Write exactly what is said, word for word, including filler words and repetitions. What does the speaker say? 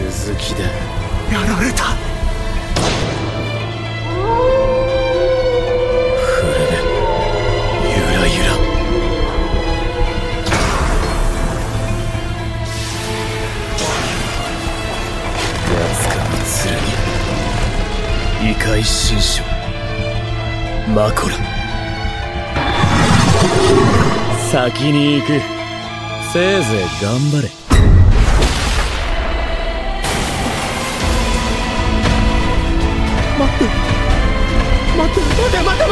続きだ。 やられた。 震えゆらゆら。奴かの剣異界新書マコラ。先に行く。せいぜい頑張れ。 待って待って待て待て